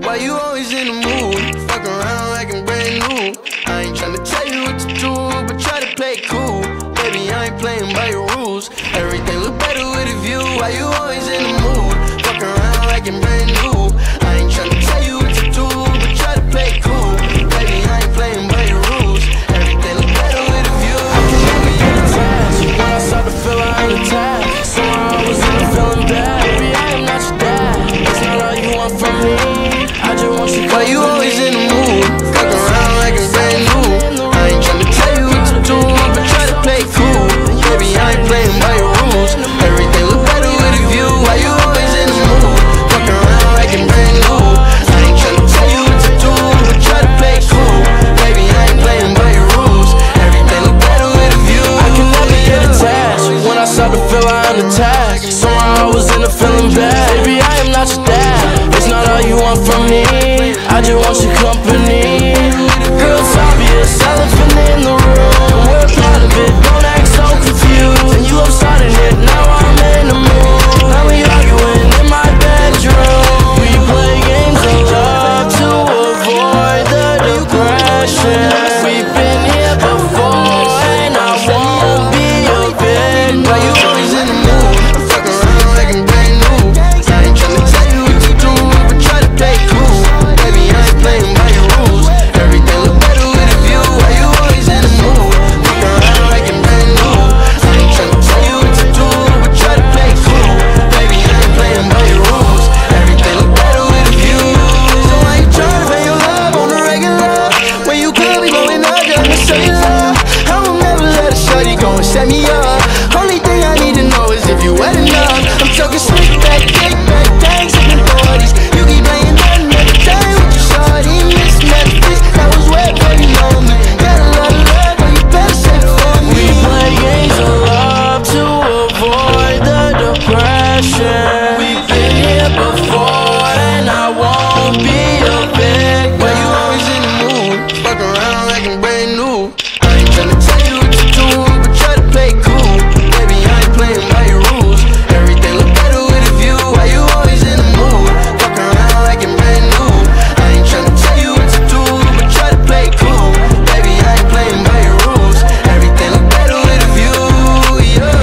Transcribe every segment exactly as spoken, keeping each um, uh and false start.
Why you always in the mood? Fuck around like I'm brand new. I ain't tryna tell you what to do, but try to play it cool. Baby, I ain't playing by your rules. Everything look better with a view. Why you always in the mood? Fuck around like I'm brand new. I ain't tryna tell you what to do, but try to play it cool. Baby, I ain't playing by your rules. Everything look better with a view. I can never get attached. When I start to feel I'm attacked, somehow I was in the feeling bad. Baby, I am not your dad. That's not all you want from me. I just want you. Why you always in the mood? Fuck around like I'm brand new. I ain't tryna tell you what to do, but try to play it cool. Baby, I ain't playing by your rules. Everything look better with a view. Why you always in the mood? Fuck around like I'm brand new. I ain't tryna tell you what to do, but try to play it cool. Baby, I ain't playing by your rules. Everything look better with a view. I can never get attached. When I start to feel I'm attached, somehow I was in the feeling bad. Baby, I am not your dad. It's not all you want from me. I just want your company. Girl, it's obvious, elephant in the room. We're a part of it, don't act so confused. And you love starting it, now I'm in the mood. Now we arguing in my bedroom. We play games of love to avoid the depression. We've been here before, and I won't be a victim. Why you always in the mood? I'm fucking around like I'm brand new. I ain't tryna tell you what to do, but try to play it cool. Baby, I ain't playing by your rules. Everything look better with a view. Why you always in the mood? Fucking around like I'm brand new. I ain't tryna tell you what to do, but try to play it cool. Baby, I ain't playing by your rules. Everything look better with a view. So why you tryna pay your love on the regular? When you could be going up just to show you love. I will never let a shorty go and set me up. Only thing I need to know is if you wet enough. I'm talking slick back, kick back, gangs in the forties. You keep playing that another time with your shorty. Miss Memphis, that was wet, but you know me. Got a lot of love, but you better save it for me. We play games of love to avoid the depression. We've been here before, and I won't be a victim. Why you always in the mood? Fuck around like I'm brand new. I ain't tryna tell you what to do, but try to play it cool. Baby, I ain't playing by your rules. Everything look better with a view. Why you always in the mood? Fuck around like I'm brand new. I ain't tryna tell you what to do, but try to play it cool. Baby, I ain't playing by your rules. Everything look better with a view, yeah.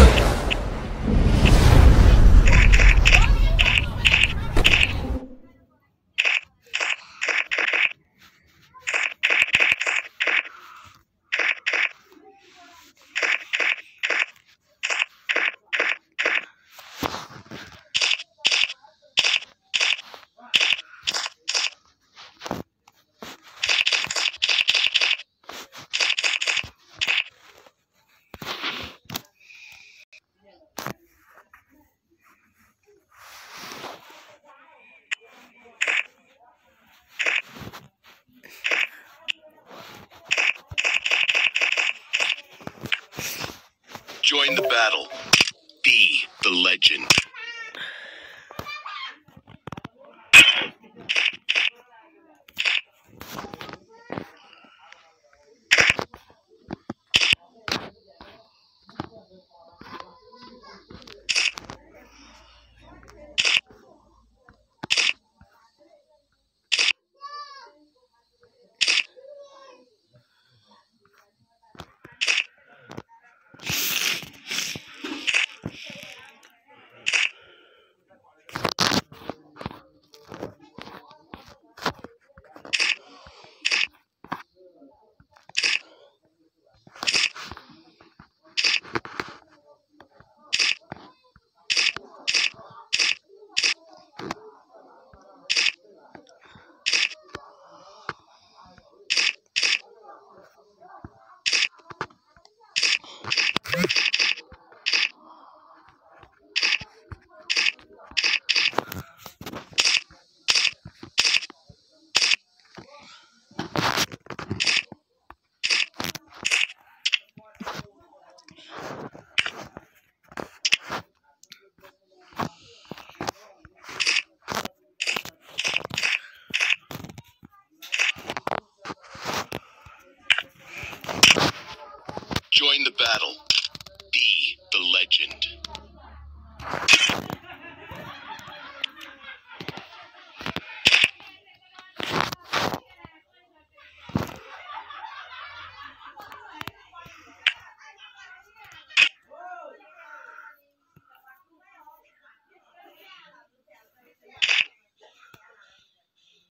Join the battle. Be the legend. Join the battle.